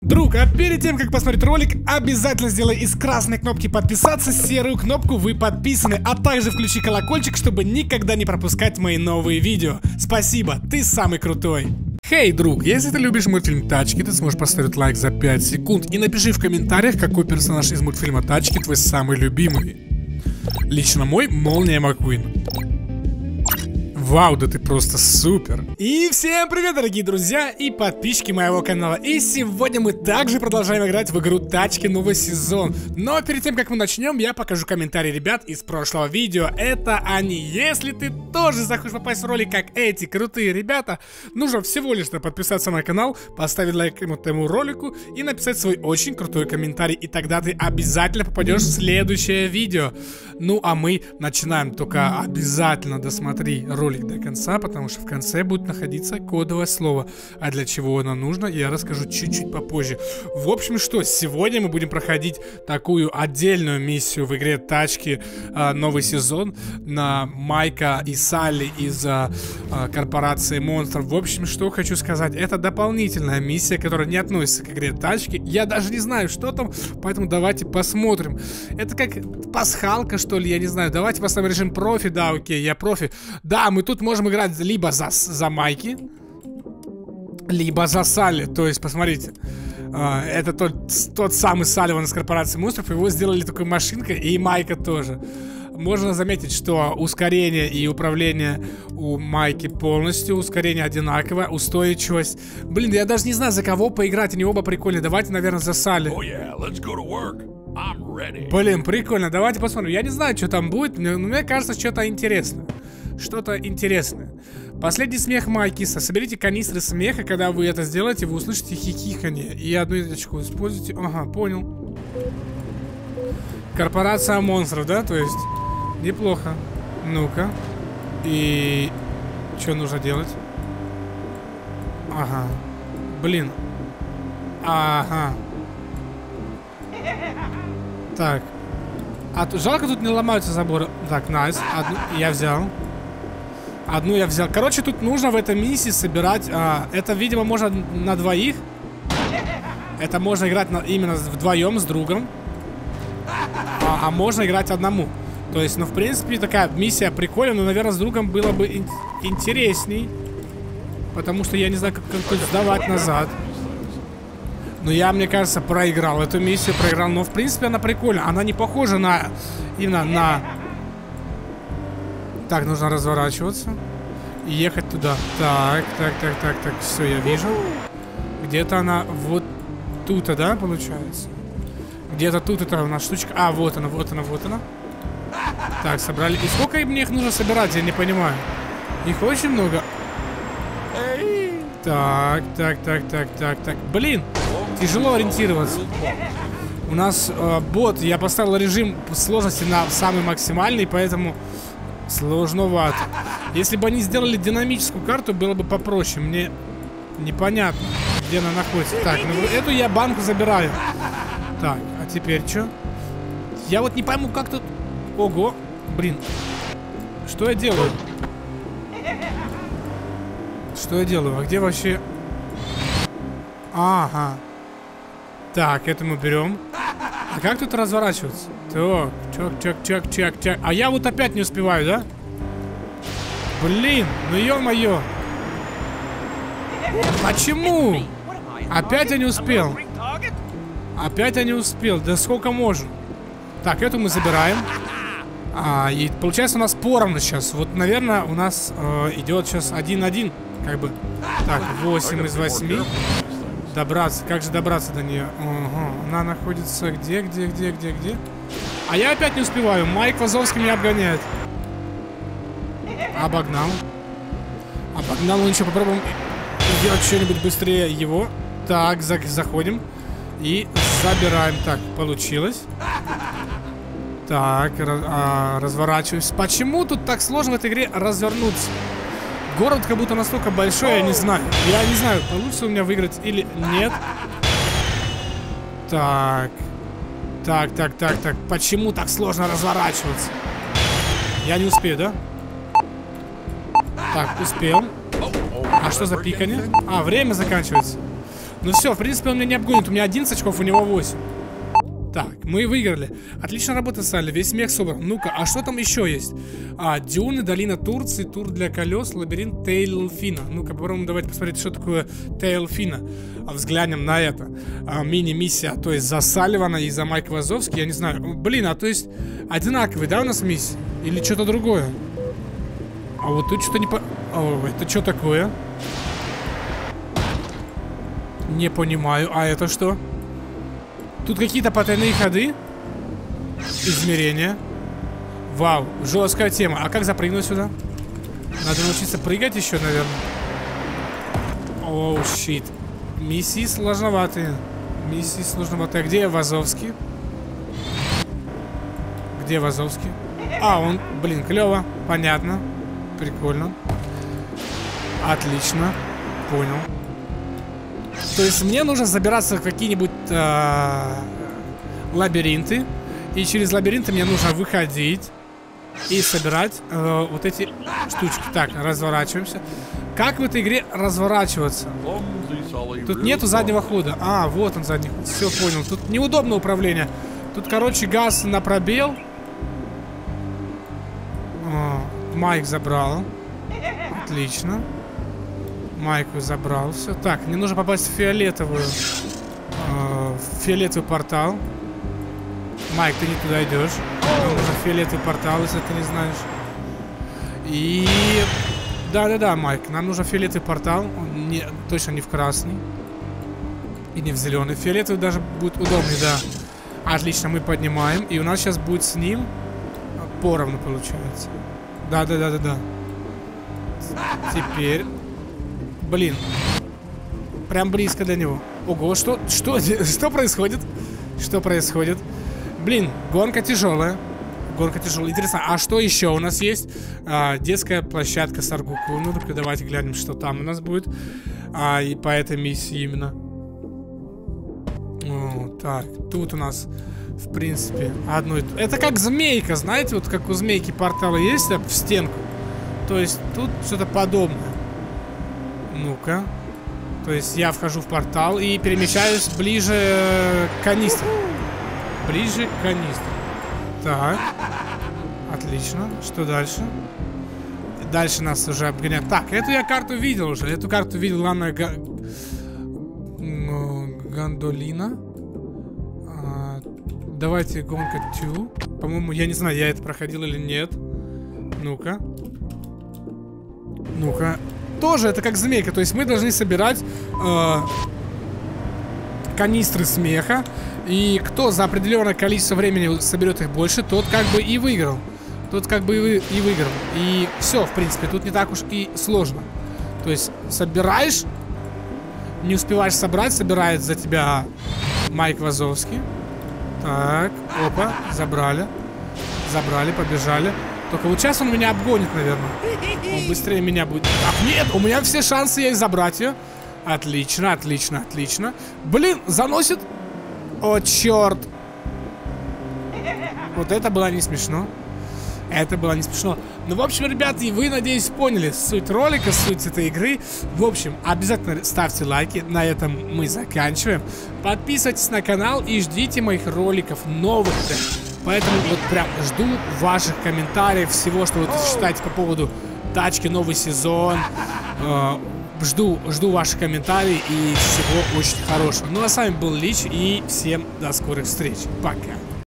Друг, а перед тем, как посмотреть ролик, обязательно сделай из красной кнопки подписаться серую кнопку «Вы подписаны», а также включи колокольчик, чтобы никогда не пропускать мои новые видео. Спасибо, ты самый крутой. Хей, друг, если ты любишь мультфильм «Тачки», ты сможешь поставить лайк за 5 секунд и напиши в комментариях, какой персонаж из мультфильма «Тачки» твой самый любимый. Лично мой — Молния Маккуин. Вау, да ты просто супер! И всем привет, дорогие друзья и подписчики моего канала. И сегодня мы также продолжаем играть в игру «Тачки» новый сезон. Но перед тем, как мы начнем, я покажу комментарии ребят из прошлого видео. Это они. Если ты тоже захочешь попасть в ролик, как эти крутые ребята, нужно всего лишь подписаться на канал, поставить лайк этому ролику и написать свой очень крутой комментарий. И тогда ты обязательно попадешь в следующее видео. Ну а мы начинаем. Только обязательно досмотри ролик до конца, потому что в конце будет находиться кодовое слово. А для чего оно нужно, я расскажу чуть-чуть попозже. В общем, что, сегодня мы будем проходить такую отдельную миссию в игре «Тачки» новый сезон на Майка и Салли из корпорации монстров. В общем, что хочу сказать, это дополнительная миссия, которая не относится к игре «Тачки». Я даже не знаю, что там, поэтому давайте посмотрим. Это как пасхалка, что ли, я не знаю. Давайте поставим режим профи, да, окей, я профи. Да, мы тут можем играть либо за Майки, либо за Салли. То есть, посмотрите, это тот самый Салливан из корпорации монстров. Его сделали такой машинкой, и Майка тоже. Можно заметить, что ускорение и управление у Майки полностью, ускорение одинаковое, устойчивость. Блин, я даже не знаю, за кого поиграть, они оба прикольные. Давайте, наверное, за Салли. Блин, прикольно, давайте посмотрим. Я не знаю, что там будет, но мне кажется, что-то интересное. Что-то интересное. Последний смех Майкиса. Соберите канистры смеха. Когда вы это сделаете, вы услышите хихиканье. И одну ниточку используйте. Ага, понял. Корпорация монстров, да? То есть, неплохо. Ну-ка. И что нужно делать? Ага. Блин. Ага. Так. Жалко, тут не ломаются заборы. Так, найс. Одну я взял. Одну я взял. Короче, тут нужно в этой миссии собирать. Это, видимо, можно на двоих. Это можно играть именно вдвоем с другом. А можно играть одному. То есть, ну, в принципе, такая миссия прикольная. Но, наверное, с другом было бы интересней. Потому что я не знаю, как тут сдавать назад. Но я, мне кажется, проиграл эту миссию, проиграл. Но, в принципе, она прикольная. Она не похожа на... Именно на... Так, нужно разворачиваться и ехать туда. Так. Все, я вижу. Где-то она вот тут, да, получается? Где-то тут это у нас штучка. А, вот она. Так, собрали. И сколько мне их нужно собирать, я не понимаю. Их очень много. Так. Блин, тяжело ориентироваться. У нас бот, я поставил режим сложности на самый максимальный, поэтому сложновато. Если бы они сделали динамическую карту, было бы попроще. Мне непонятно, где она находится. Так, ну эту я банку забираю. Так, а теперь что? Я вот не пойму, как тут... Ого, блин. Что я делаю? Что я делаю? А где вообще... Ага. Так, это мы берем. А как тут разворачиваться? Так, чак. А я вот опять не успеваю, да? Блин, ну ё-моё. Почему? Опять я не успел. Да сколько можно? Так, эту мы забираем. И получается у нас поровну сейчас. Вот, наверное, у нас идет сейчас 1-1. Как бы. Так, 8 из 8. Добраться. Как же добраться до нее? Ага. Она находится где? А я опять не успеваю. Майк Вазовский меня обгоняет. Обогнал. Ну ничего, попробуем сделать что-нибудь быстрее его. Так, заходим. И забираем. Так, получилось. Так, разворачиваюсь. Почему тут так сложно в этой игре развернуться? Город как будто настолько большой, я не знаю. Я не знаю, получится у меня выиграть или нет. Так. Почему так сложно разворачиваться? Я не успею, да? Так, успел. А что за пиканье? Время заканчивается. Ну все, в принципе, он меня не обгонит. У меня 11 очков, у него 8. Так, мы выиграли. Отлично работа, Салли. Весь смех собран. Ну-ка, а что там еще есть? Дюны, долина Турции, тур для колес, лабиринт Тейлфина. Ну-ка, попробуем давайте посмотреть, что такое Тейлфина. Взглянем на это. Мини-миссия, то есть за Салливана и за Майка Вазовски, я не знаю. Блин, то есть одинаковые, да, у нас миссии? Или что-то другое? А вот тут что-то не по... это что такое? Не понимаю. А это что? Тут какие-то потайные ходы. Измерения. Вау, жесткая тема. А как запрыгнуть сюда? Надо научиться прыгать еще, наверное. Оу, щит. Миссии сложноватые. Миссии сложноватые. А где Вазовский? Где Вазовский? Он, блин, клево. Понятно. Прикольно. Отлично. Понял. То есть мне нужно забираться в какие-нибудь лабиринты. И через лабиринты мне нужно выходить и собирать вот эти штучки. Так, разворачиваемся. Как в этой игре разворачиваться? Тут нету заднего хода. Вот он задний ход. Все, понял. Тут неудобное управление. Тут, короче, газ на пробел. Майк забрал. Отлично. Майку забрал. Все. Так, мне нужно попасть в фиолетовый портал. Майк, ты не туда идешь. Нам нужен фиолетовый портал, если ты не знаешь. И... Да, Майк, нам нужен фиолетовый портал. Он точно не в красный. И не в зеленый. Фиолетовый даже будет удобнее, да. Отлично, мы поднимаем. И у нас сейчас будет с ним поровну получается. Да. Теперь... Блин. Прям близко до него. Ого, что происходит? Что происходит? Блин, гонка тяжелая. Интересно, а что еще у нас есть? Детская площадка Саргуку. Ну, так давайте глянем, что там у нас будет. И по этой миссии именно. Так, тут у нас, в принципе, одно... Это как змейка, знаете? Вот как у змейки порталы есть в стенку. То есть тут что-то подобное. Ну-ка. То есть я вхожу в портал и перемещаюсь ближе к канистре. Ближе к канистре. Так. Отлично. Что дальше? Дальше нас уже обгоняют. Так, эту я карту видел уже. Эту карту видел, главное, Гондолина. Давайте гонка 2. По-моему, я не знаю, я это проходил или нет. Ну-ка. Ну-ка. Тоже это как змейка. То есть мы должны собирать канистры смеха. И кто за определенное количество времени соберет их больше, тот как бы и выиграл. И выиграл. И все, в принципе, тут не так уж и сложно. То есть собираешь, не успеваешь собрать, собирает за тебя Майк Вазовский. Так, опа, забрали. Забрали, побежали. Только вот сейчас он меня обгонит, наверное. Он быстрее меня будет. Так, нет, у меня все шансы есть забрать ее. Отлично, отлично, отлично. Блин, заносит. О, черт. Вот это было не смешно. Это было не смешно. Ну, в общем, ребята, и вы, надеюсь, поняли суть ролика, суть этой игры. В общем, обязательно ставьте лайки. На этом мы заканчиваем. Подписывайтесь на канал и ждите моих роликов новых. Поэтому вот прям жду ваших комментариев, всего, что вы считаете по поводу тачки, новый сезон. Жду ваших комментариев и всего очень хорошего. Ну, а с вами был Лич, и всем до скорых встреч. Пока.